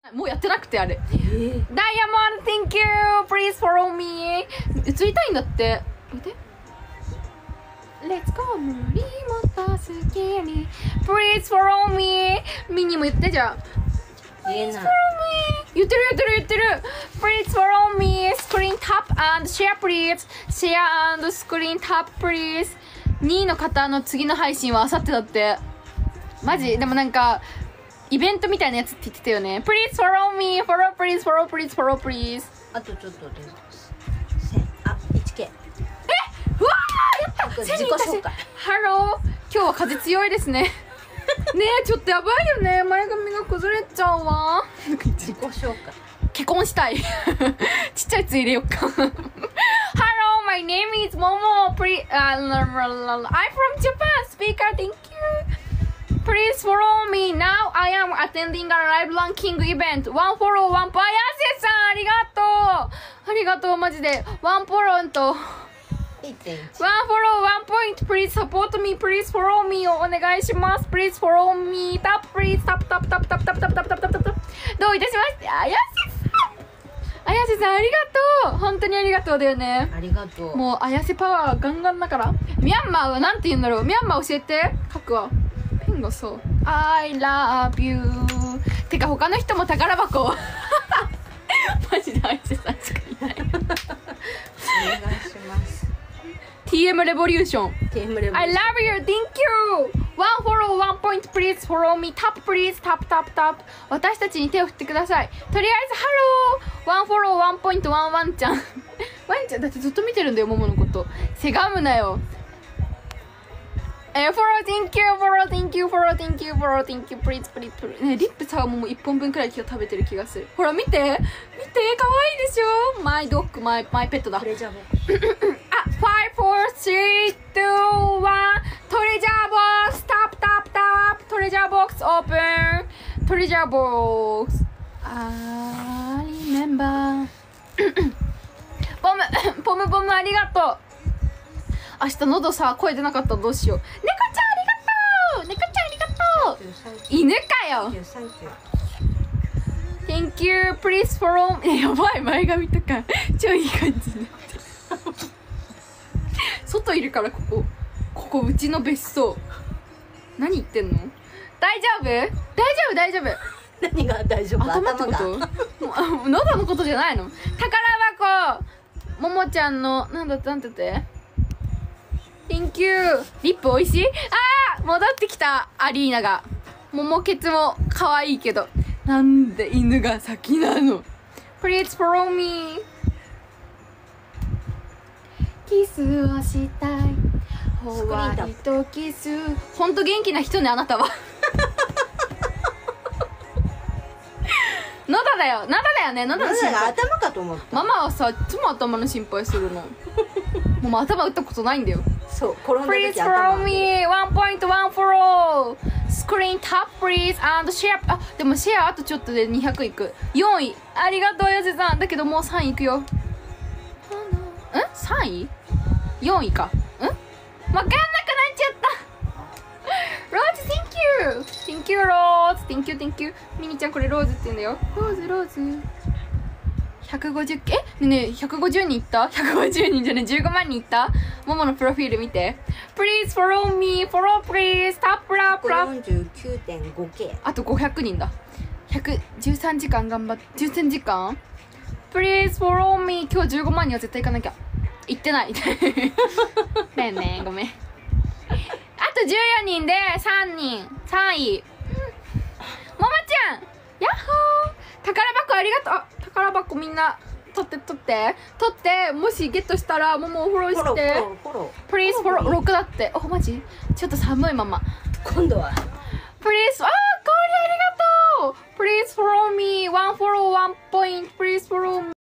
もうやってなくてあれ。ダイヤモンド Thank you Please follow me 映りたいんだって。見て Let's go 森本好きに Please follow me ミニも言ってじゃん。 言えない。 言ってる Please follow me Screen tap and share please Share and screen tap please 2位の方の次の配信はあさってだって。マジでもなんかイベントみたいなやつって言ってたよね。 Please follow me Follow please Follow please Follow please あとちょっとであ、1K うわーやった。 自己紹介。 ハロー、今日は風強いですね。ねえちょっとやばいよね。前髪が崩れちゃうわ。 自己紹介。 結婚したい。ちっちゃいやつ入れよっか。Hello, my name is Momo. I'm from Japan. Speaker, thank you. Please follow me. Now I am attending a live ranking event. One follow, one point. やせさん、ありがとう。ありがとう、マジで。One follow と。 1.1。 One follow, one point. Please support me. Please follow me. お願いします。Please follow me. Tap, please. Tap, tap, tap, tap, tap, tap, tap, tap, tap, tap. どういたしまして。あやせさん。あやせさん、ありがとう。本当にありがとうだよね。 ありがとう。 もう、あやせパワーガンガンだから。ミャンマーはなんて言うんだろう。ミャンマー教えて。書くわ。ペンがそう。I love you。てか、他の人も宝箱。マジであやせさんしかいない。 お願いします。 TM レボリューション。 TM レボリューション。 I love you, thank you. One follow, one point, please follow me. Tap, please, tap, tap, tap. 私たちに手を振ってください。とりあえず、Hello. One follow, one point, one ワンちゃん。ワンちゃんだってずっと見てるんだよ、モモのこと。せがむなよ。follow, thank you, follow, thank you, follow, thank you, follow, thank you, please, please, please. ね、リップさ、もう1本分くらい今日食べてる気がする。ほら、見て。見て、かわいいでしょ。マイドッグ、マイペットだ。 トレジャーボックス。 あ、5、4、3、2、1。トレジャーボックス、タップタップタップ。トレジャーボックス、オープン。トレジャーボックス。remember。ポムありがとう。明日喉さ、声出なかったらどうしよう。猫ちゃんありがとう。猫ちゃんありがとう。犬かよ。Thank you, please follow me. やばい、前髪とか超いい感じになってる。外いるからここうちの別荘。何言ってんの？大丈夫？大丈夫。 何が大丈夫？ 頭ってこと？喉のことじゃないの？宝箱。ももちゃんのなんて言って？ Thank you。リップ美味しい？あー、戻ってきたアリーナが。桃ケツも可愛いけど。なんで犬が先なの？ Please follow me。キスをしたい。ホワイトキス。ほんと元気な人ね、あなたは。喉だよね。喉の心配。 頭かと思った。 ママはさ、いつも頭の心配するの。もう頭打ったことないんだよ。 そう、転んだ時 Please follow me. 1 point, 1 follow. Screen tap please and share. あ、でもシェアあとちょっとで200いく。4位。ありがとう、よせさん。だけどもう3位いくよ。3位 ?4 位か。わかんなくなっちゃった。ローズ Thank you ローズ Thank you ミニちゃんこれローズって言うんだよ。ローズ150ねえ150人いった？ 150 人じゃねえ15万人いった？モモのプロフィール見て。 Please follow me follow please tap tap tap。 49.5K。 あと500人だ。113時間頑張って。13時間 Please follow me。 今日15万人は絶対行かなきゃ。行ってない。ねごめん。あと14人で3位。ももちゃんヤッホー。宝箱ありがとう。あ、宝箱みんな取ってもしゲットしたらももをフォローして。 フォロー。 Please follow 6だって。お、マジちょっと寒いまま。 今度は Please あー、氷ありがとう。 Please follow me. 1 follow 1 point. Please follow me.